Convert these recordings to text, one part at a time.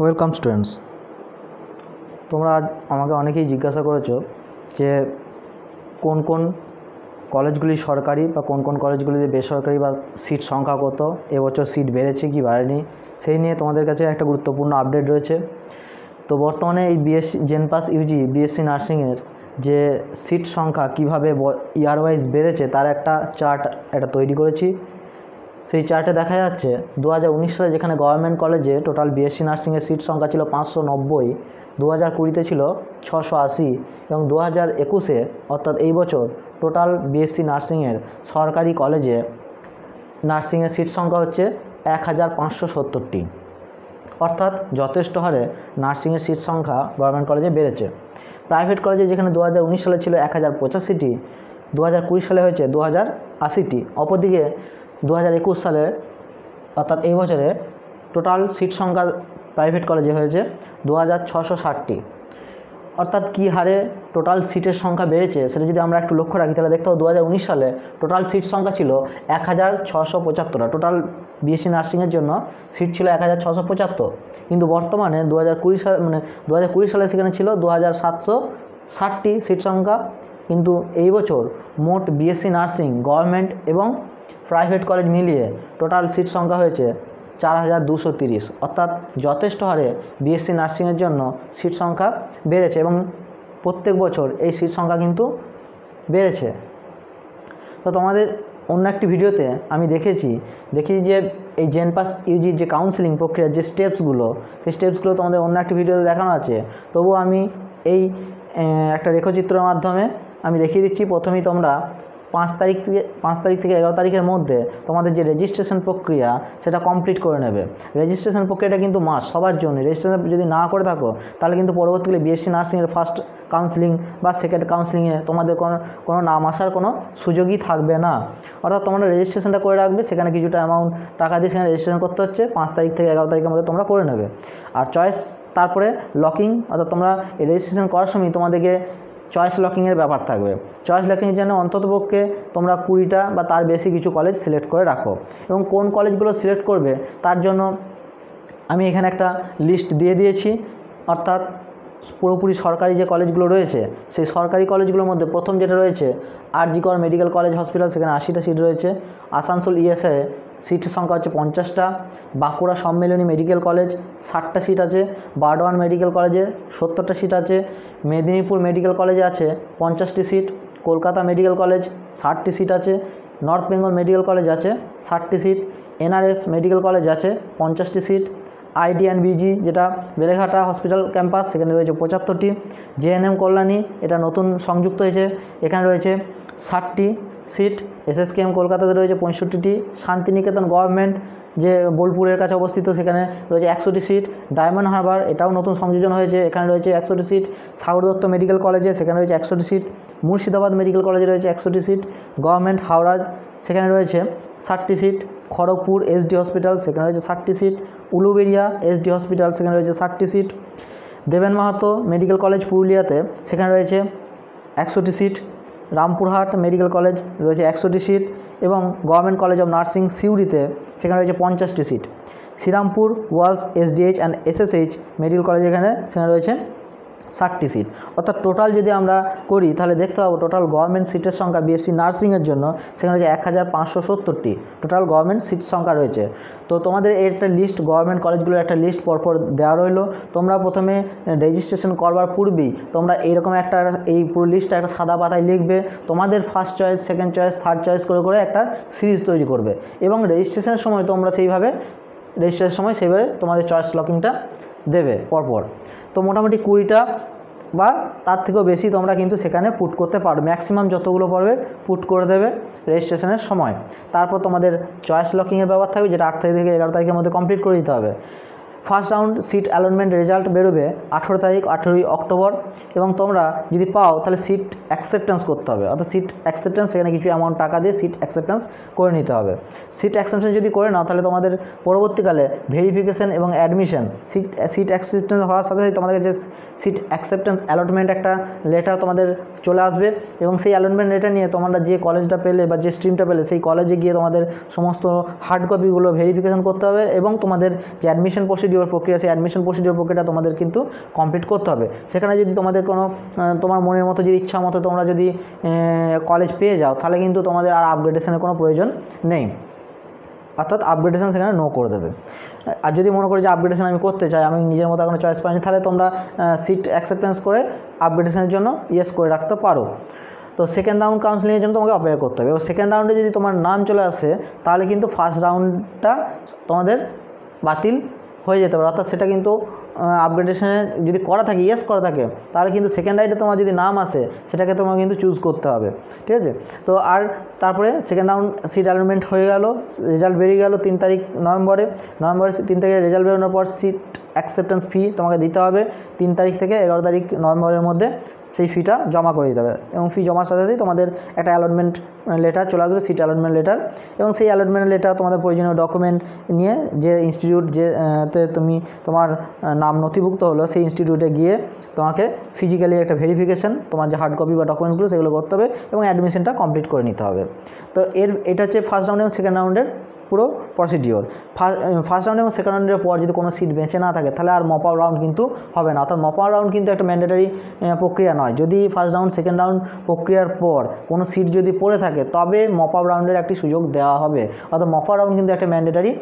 Welcome students. তোমরা আজ আমাকে অনেকেই জিজ্ঞাসা করেছো যে কোন কোন কলেজগুলি সরকারি বা কোন কোন কলেজগুলিতে বেসরকারি বা সিট সংখ্যা কত, এবছর সিট বেড়েছে কি বাড়েনি, সেই নিয়ে তোমাদের কাছে একটা গুরুত্বপূর্ণ আপডেট রয়েছে। তো বর্তমানে এই বিএসসি জেনপাস ইউজি বিএসসি নার্সিংয়ের যে সিট সংখ্যা কীভাবে ইয়ার ওয়াইজ বেড়েছে তার একটা চার্ট তৈরি করেছি। সেই চার্টে দেখা যাচ্ছে 2019 সালে যেখানে গভর্নমেন্ট কলেজে টোটাল বিএসসি নার্সিংয়ের সিট সংখ্যা ছিল 590, 2020-তে ছিল 680 এবং 2021-এ অর্থাৎ এই বছর টোটাল বিএসসি নার্সিংয়ের সরকারি কলেজে নার্সিংয়ের সিট সংখ্যা হচ্ছে 1570টি। অর্থাৎ যথেষ্ট হারে নার্সিংয়ের সিট সংখ্যা গভর্নমেন্ট কলেজে বেড়েছে। প্রাইভেট কলেজে যেখানে 2019 সালে ছিল 1085টি, 2020 সালে হয়েছে 2080টি। অপরদিকে 2021 সালে অর্থাৎ এই বছরে টোটাল সিট সংখ্যা প্রাইভেট কলেজে হয়েছে 2660টি। অর্থাৎ কী হারে টোটাল সিটের সংখ্যা বেড়েছে সেটা যদি আমরা একটু লক্ষ্য রাখি তাহলে দেখতে হবে 2019 সালে টোটাল সিট সংখ্যা ছিল 1675। টোটাল বিএসসি নার্সিংয়ের জন্য সিট ছিল 1675, কিন্তু বর্তমানে 2020 সালে সেখানে ছিল 2760টি সিট সংখ্যা। কিন্তু এই বছর মোট বিএসসি নার্সিং গভর্নমেন্ট এবং প্রাইভেট কলেজ মিলিয়ে টোটাল সিট সংখ্যা হয়েছে 4230। অর্থাৎ যথেষ্ট হারে বিএসসি নার্সিংয়ের জন্য সিট সংখ্যা বেড়েছে এবং প্রত্যেক বছর এই সিট সংখ্যা কিন্তু বেড়েছে। তো তোমাদের অন্য একটি ভিডিওতে আমি দেখেছি যে এই জেনপাস ইউজির যে কাউন্সেলিং প্রক্রিয়ার যে স্টেপসগুলো, সেই স্টেপসগুলো তোমাদের অন্য একটি ভিডিওতে দেখানো আছে। তবুও আমি এই একটা রেখাচিত্রের মাধ্যমে আমি দেখিয়ে দিচ্ছি। প্রথমেই তোমরা 5 তারিখ থেকে 11 তারিখের মধ্যে তোমাদের যে রেজিস্ট্রেশন প্রক্রিয়া সেটা কমপ্লিট করে নেবে। রেজিস্ট্রেশন প্রক্রিয়াটা কিন্তু মাস্ট সবার জন্য। রেজিস্ট্রেশন যদি না করে থাকো তাহলে কিন্তু পরবর্তীকালে বিএসসি নার্সিংয়ের ফার্স্ট কাউন্সেলিং বা সেকেন্ড কাউন্সেলিংয়ে তোমাদের কোনো নাম আসার কোনো সুযোগই থাকবে না। অর্থাৎ তোমরা রেজিস্ট্রেশনটা করে রাখবে, সেখানে কিছুটা অ্যামাউন্ট টাকা দিয়ে সেখানে রেজিস্ট্রেশন করতে হচ্ছে। 5 তারিখ থেকে 11 তারিখের মধ্যে তোমরা করে নেবে। আর চয়েস, তারপরে লকিং, অর্থাৎ তোমরা রেজিস্ট্রেশন করার সময় তোমাদেরকে চয়েস লকিংয়ের ব্যাপার থাকবে। চয়েস লকিংয়ের জন্য অন্ততপক্ষে তোমরা 20টা বা তার বেশি কিছু কলেজ সিলেক্ট করে রাখো। এবং কোন কলেজগুলো সিলেক্ট করবে তার জন্য আমি এখানে একটা লিস্ট দিয়ে দিয়েছি। অর্থাৎ পুরোপুরি সরকারি যে কলেজগুলো রয়েছে সেই সরকারি কলেজগুলোর মধ্যে প্রথম যেটা রয়েছে আরজি কর মেডিকেল কলেজ হসপিটাল, সেখানে 80টা সিট রয়েছে। আসানসোল ইএসআই সিটের সংখ্যা হচ্ছে 50টা। বাঁকুড়া সম্মেলনী মেডিকেল কলেজ 60টা সিট আছে। বারডোয়ান মেডিকেল কলেজে 70টা সিট আছে। মেদিনীপুর মেডিকেল কলেজে আছে 50টি সিট। কলকাতা মেডিকেল কলেজ 60টি সিট আছে। নর্থ বেঙ্গল মেডিকেল কলেজ আছে 60টি সিট। এনআরএস মেডিকেল কলেজ আছে 50টি সিট। আইডিএনবিজি যেটা বেলেঘাটা হসপিটাল ক্যাম্পাস, সেখানে রয়েছে 75টি। জেএনএম কল্যাণী এটা নতুন সংযুক্ত হয়েছে, এখানে রয়েছে 60টি সিট। এসএসকেএম কলকাতাতে রয়েছে 65টি। শান্তিনিকেতন গভর্নমেন্ট যে বোলপুরের কাছে অবস্থিত, সেখানে রয়েছে 100টি সিট। ডায়মন্ড হারবার এটাও নতুন সংযোজন হয়েছে, এখানে রয়েছে 100টি সিট। সাগর দত্ত মেডিকেল কলেজে সেখানে রয়েছে 100টি সিট। মুর্শিদাবাদ মেডিকেল কলেজে রয়েছে 100টি সিট। গভর্নমেন্ট হাওড়া সেখানে রয়েছে 60টি সিট। খড়গপুর এসডি হসপিটাল সেখানে রয়েছে 60টি সিট। উলুবেড়িয়া এসডি হসপিটাল সেখানে রয়েছে 60টি সিট। দেবেন মাহাতো মেডিকেল কলেজ পুরুলিয়াতে সেখানে রয়েছে 100টি সিট। রামপুরহাট মেডিকেল কলেজ রয়েছে 100টি সিট এবং গভর্নমেন্ট কলেজ অফ নার্সিং সিউড়িতে সেখানে রয়েছে 50টি seat. Serampore Walsh SDH and SSH medical college সেখানে রয়েছে 60টি সিট। অর্থাৎ টোটাল যদি আমরা করি তাহলে দেখতে পাবো টোটাল গভর্নমেন্ট সিটের সংখ্যা বিএসসি নার্সিংয়ের জন্য সেখানে রয়েছে 1570টি টোটাল গভর্নমেন্ট সিট সংখ্যা রয়েছে। তো তোমাদের এর একটা লিস্ট, গভর্নমেন্ট কলেজগুলোর একটা লিস্ট পরপর দেওয়া রইলো। তোমরা প্রথমে রেজিস্ট্রেশন করবার পূর্বেই তোমরা এইরকম এই পুরো লিস্টটা একটা সাদা পাতায় লিখবে। তোমাদের first choice, second choice, third choice করে একটা সিরিজ তৈরি করবে এবং রেজিস্ট্রেশনের সময় তোমরা সেইভাবে তোমাদের চয়েস লকিংটা দেবে পরপর। তো মোটামুটি 20টা বা তার থেকেও বেশি তোমরা কিন্তু সেখানে পুট করতে পারো। ম্যাক্সিমাম যতগুলো পারবে পুট করে দেবে রেজিস্ট্রেশনের সময়। তারপর তোমাদের চয়েস লকিংয়ের ব্যাপার থাকবে, যেটা 8 তারিখ থেকে 11 তারিখের মধ্যে কমপ্লিট করে দিতে হবে। First round seat allotment result বেরোবে 18 তারিখ, 18ই অক্টোবর। এবং তোমরা যদি পাও তাহলে সিট অ্যাকসেপ্টেন্স করতে হবে। অর্থাৎ সিট অ্যাকসেপ্টেন্স, সেখানে কিছু অ্যামাউন্ট টাকা দিয়ে সিট অ্যাকসেপ্টেন্স করে নিতে হবে। সিট অ্যাকসেপ্টেন্স যদি করে নাও তাহলে তোমাদের পরবর্তীকালে ভেরিফিকেশন এবং অ্যাডমিশন, সিট অ্যাকসেপ্টেন্স হওয়ার সাথে সাথে তোমাদের যে সিট অ্যাকসেপ্টেন্স অ্যালটমেন্ট একটা লেটার তোমাদের চলে আসবে এবং সেই অ্যালটমেন্ট লেটার নিয়ে তোমরা যে কলেজটা পেলে বা যে স্ট্রিমটা পেলে সেই কলেজে গিয়ে তোমাদের সমস্ত হার্ড কপিগুলো ভেরিফিকেশন করতে হবে এবং তোমাদের যে অ্যাডমিশন প্রসিডিউর প্রসিডিওর প্রক্রিয়া, সেই অ্যাডমিশন প্রসিডিওর প্রক্রিয়াটা তোমাদের কিন্তু কমপ্লিট করতে হবে। সেখানে যদি তোমাদের কোনো তোমার মনের মতো যদি ইচ্ছা মতো তোমরা যদি কলেজ পেয়ে যাও, তাহলে কিন্তু তোমাদের আর আপগ্রেডেশনের কোনো প্রয়োজন নেই, অর্থাৎ আপগ্রেডেশন সেখানে নো করে দেবে। আর যদি মনে করি যে আপগ্রেডেশন আমি করতে চাই, আমি নিজের মতো কোনো চয়েস পাইনি, তাহলে তোমরা সিট অ্যাকসেপ্টেন্স করে আপগ্রেডেশনের জন্য ইয়েস করে রাখতে পারো। তো সেকেন্ড রাউন্ড কাউন্সিলিংয়ের জন্য তোমাকে অপেক্ষা করতে হবে। এবং সেকেন্ড রাউন্ডে যদি তোমার নাম চলে আসে, তাহলে কিন্তু ফার্স্ট রাউন্ডটা তোমাদের বাতিল হয়ে যেতে পারে, অর্থাৎ সেটা কিন্তু আপগ্রেডেশনে যদি করা থাকে, ইয়েস করা থাকে, তাহলে কিন্তু সেকেন্ড রাউন্ডে তোমার যদি নাম আসে, সেটাকে তোমাকে কিন্তু চুজ করতে হবে, ঠিক আছে। তো আর তারপরে সেকেন্ড রাউন্ড সিট অ্যালটমেন্ট হয়ে গেল, রেজাল্ট বেরিয়ে গেল 3 তারিখ নভেম্বরের 3 তারিখে রেজাল্ট বেরোনোর পর সিট অ্যাকসেপ্টেন্স ফি তোমাকে দিতে হবে। 3 তারিখ থেকে 11 তারিখ নভেম্বরের মধ্যে সেই ফিটা জমা করে দিতে হবে, এবং ফি জমার সাথে সাথেই তোমাদের একটা অ্যালটমেন্ট লেটার চলে আসবে, সিট অ্যালটমেন্ট লেটার। এবং সেই অ্যালটমেন্ট লেটার তোমাদের প্রয়োজনীয় ডকুমেন্ট নিয়ে যে ইনস্টিটিউট যেতে তুমি তোমার নাম নথিভুক্ত হলো, সেই ইনস্টিটিউটে গিয়ে তোমাকে ফিজিক্যালি একটা ভেরিফিকেশান, তোমার যে হার্ড কপি বা ডকুমেন্টসগুলো সেগুলো করতে হবে, এবং অ্যাডমিশনটা কমপ্লিট করে নিতে হবে। তো এটা হচ্ছে ফার্স্ট রাউন্ড এবং সেকেন্ড রাউন্ডের পুরো প্রসিডিওর। ফার্স্ট রাউন্ড এবং সেকেন্ড রাউন্ডের পর যদি কোনো সিট বেঁচে না থাকে, তাহলে আর মপ আপ রাউন্ড কিন্তু হবে না, অর্থাৎ মপ আপ রাউন্ড কিন্তু একটা ম্যান্ডেটারি প্রক্রিয়া নয়। যদি ফার্স্ট রাউন্ড সেকেন্ড রাউন্ড প্রক্রিয়ার পর কোনো সিট যদি পড়ে থাকে, তবে মপ আপ রাউন্ডের একটি সুযোগ দেওয়া হবে, অর্থাৎ মপ আপ রাউন্ড কিন্তু একটা ম্যান্ডেটারি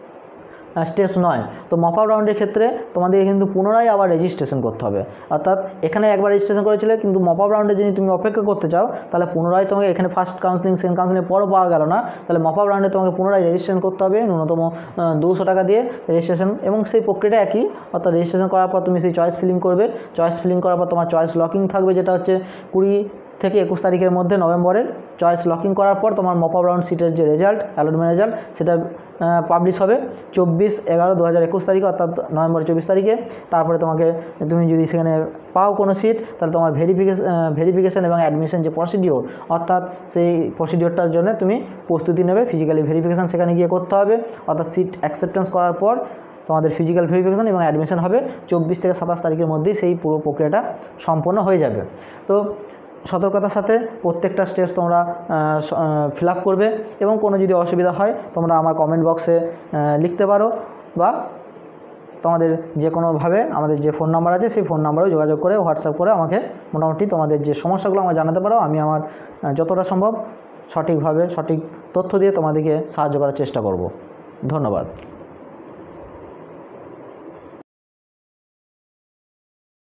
স্টেপস নয়। তো মপ আপ রাউন্ডের ক্ষেত্রে তোমাদের কিন্তু পুনরায় আবার রেজিস্ট্রেশন করতে হবে, অর্থাৎ এখানে একবার রেজিস্ট্রেশন করেছিলে, কিন্তু মপ আপ রাউন্ডে যদি তুমি অপেক্ষা করতে চাও, তাহলে পুনরায় তোমাকে এখানে ফার্স্ট কাউন্সিলিং সেকেন্ড কাউন্সিলিং পরও পাওয়া গেল না, তাহলে মপ আপ রাউন্ডে তোমাকে পুনরায় রেজিস্ট্রেশন করতে হবে, ন্যূনতম 200 টাকা দিয়ে রেজিস্ট্রেশন। এবং সেই প্রক্রিয়াটা একই, অর্থাৎ রেজিস্ট্রেশন করার পর তুমি সেই চয়েস ফিলিং করবে, চয়েস ফিলিং করার পর তোমার চয়েস লকিং থাকবে, যেটা হচ্ছে 20 থেকে 21 তারিখের মধ্যে নভেম্বরের। চয়েস লকিং করার পর তোমার মপ আপ রাউন্ড সিটের যে রেজাল্ট, অ্যালটমেন্ট রেজাল্ট, সেটা পাবলিশ হবে 24/11/2021 তারিখে, অর্থাৎ নভেম্বর 24 তারিখে। তারপরে তুমি যদি সেখানে পাও কোনো সিট, তাহলে তোমার ভেরিফিকেশান এবং অ্যাডমিশন যে প্রসিডিওর, অর্থাৎ সেই প্রসিডিওরটার জন্য তুমি প্রস্তুতি নেবে। ফিজিক্যালি ভেরিফিকেশান সেখানে গিয়ে করতে হবে, অর্থাৎ সিট অ্যাকসেপ্টেন্স করার পর তোমাদের ফিজিক্যাল ভেরিফিকেশান এবং অ্যাডমিশন হবে 24 থেকে 27 তারিখের মধ্যেই সেই পুরো প্রক্রিয়াটা সম্পন্ন হয়ে যাবে। তো সতর্কতার সাথে প্রত্যেকটা স্টেপস তোমরা ফিল আপ করবে, এবং কোনো যদি অসুবিধা হয় তোমরা আমার কমেন্ট বক্সে লিখতে পারো, বা তোমাদের যে কোনোভাবে আমাদের যে ফোন নাম্বার আছে সেই ফোন নাম্বারেও যোগাযোগ করে, হোয়াটসঅ্যাপ করে আমাকে মোটামুটি তোমাদের যে সমস্যাগুলো আমাকে জানাতে পারো। আমি আমার যতটা সম্ভব সঠিকভাবে সঠিক তথ্য দিয়ে তোমাদেরকে সাহায্য করার চেষ্টা করব। ধন্যবাদ।